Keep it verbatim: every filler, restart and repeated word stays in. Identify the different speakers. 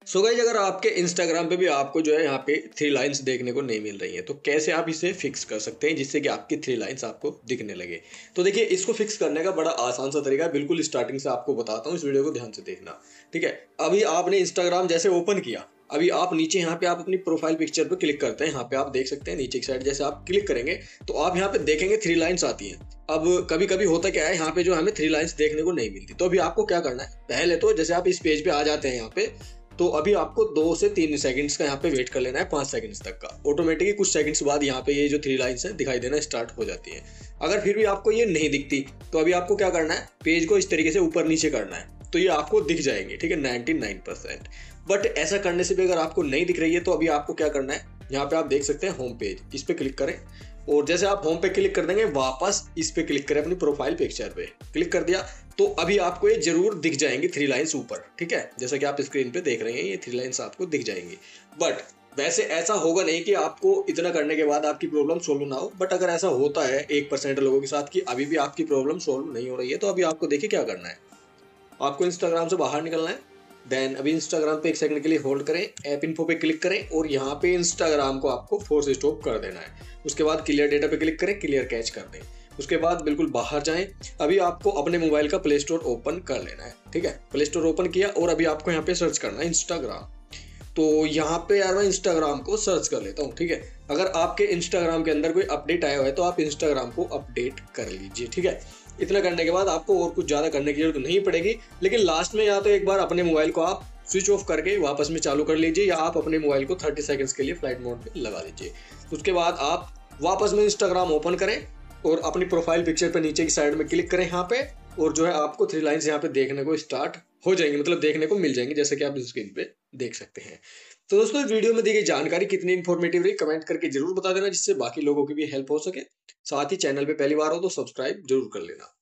Speaker 1: So guys, अगर आपके Instagram पे भी आपको जो है यहाँ पे थ्री लाइंस देखने को नहीं मिल रही हैं, तो कैसे आप इसे फिक्स कर सकते हैं जिससे कि आपकी थ्री लाइंस आपको दिखने लगे। तो देखिए, इसको फिक्स करने का बड़ा आसान सा तरीका है, बिल्कुल स्टार्टिंग से आपको बताता हूँ, इस वीडियो को ध्यान से देखना। ठीक है, अभी आपने इंस्टाग्राम जैसे ओपन किया, अभी आप नीचे यहाँ पे आप अपनी प्रोफाइल पिक्चर पे क्लिक करते हैं। यहाँ पे आप देख सकते हैं नीचे की साइड जैसे आप क्लिक करेंगे तो आप यहाँ पे देखेंगे थ्री लाइंस आती हैं। अब कभी कभी होता क्या है, यहाँ पे जो हमें थ्री लाइंस देखने को नहीं मिलती, तो अभी आपको क्या करना है, पहले तो जैसे आप इस पेज पे आ जाते हैं यहाँ पे, तो अभी आपको दो से तीन सेकंड्स का यहाँ पे वेट कर लेना है, पाँच सेकंड्स तक का। ऑटोमेटिकली कुछ सेकंड्स बाद यहाँ पे ये जो थ्री लाइंस है दिखाई देना स्टार्ट हो जाती है। अगर फिर भी आपको ये नहीं दिखती, तो अभी आपको क्या करना है, पेज को इस तरीके से ऊपर नीचे करना है, तो ये आपको दिख जाएंगे। ठीक है, नाइनटी नाइन परसेंट। बट ऐसा करने से भी अगर आपको नहीं दिख रही है, तो अभी आपको क्या करना है, यहाँ पे आप देख सकते हैं होम पेज, इस पे क्लिक करें और जैसे आप होम पे क्लिक कर देंगे, वापस इस पे क्लिक करें, अपनी प्रोफाइल पिक्चर पे क्लिक कर दिया, तो अभी आपको ये जरूर दिख जाएंगी थ्री लाइंस ऊपर। ठीक है, जैसा कि आप स्क्रीन पे देख रहे हैं, ये थ्री लाइंस आपको दिख जाएंगी। बट वैसे ऐसा होगा नहीं कि आपको इतना करने के बाद आपकी प्रॉब्लम सोल्व ना हो। बट अगर ऐसा होता है एक परसेंट लोगों के साथ कि अभी भी आपकी प्रॉब्लम सोल्व नहीं हो रही है, तो अभी आपको देखिए क्या करना है, आपको इंस्टाग्राम से बाहर निकलना है। देन अभी इंस्टाग्राम पे एक सेकंड के लिए होल्ड करें, ऐप इन्फो पे क्लिक करें और यहाँ पे इंस्टाग्राम को आपको फोर्स स्टॉप कर देना है। उसके बाद क्लियर डेटा पे क्लिक करें, क्लियर कैच कर दें। उसके बाद बिल्कुल बाहर जाएं। अभी आपको अपने मोबाइल का प्ले स्टोर ओपन कर लेना है। ठीक है, प्ले स्टोर ओपन किया और अभी आपको यहाँ पे सर्च करना है इंस्टाग्राम। तो यहाँ पे यार मैं इंस्टाग्राम को सर्च कर लेता हूँ। ठीक है, अगर आपके इंस्टाग्राम के अंदर कोई अपडेट आया हुआ है तो आप इंस्टाग्राम को अपडेट कर लीजिए। ठीक है, इतना करने के बाद आपको और कुछ ज़्यादा करने की जरूरत नहीं पड़ेगी। लेकिन लास्ट में या तो एक बार अपने मोबाइल को आप स्विच ऑफ करके वापस में चालू कर लीजिए, या आप अपने मोबाइल को थर्टी सेकेंड्स के लिए फ्लाइट मोड पे लगा दीजिए। उसके बाद आप वापस में इंस्टाग्राम ओपन करें और अपनी प्रोफाइल पिक्चर पे नीचे की साइड में क्लिक करें यहाँ पे, और जो है आपको थ्री लाइंस यहाँ पे देखने को स्टार्ट हो जाएंगी, मतलब देखने को मिल जाएंगी, जैसे कि आप स्क्रीन पे देख सकते हैं। तो दोस्तों, वीडियो में दी गई जानकारी कितनी इन्फॉर्मेटिव रही कमेंट करके जरूर बता देना, जिससे बाकी लोगों की भी हेल्प हो सके। साथ ही चैनल पे पहली बार हो तो सब्सक्राइब जरूर कर लेना।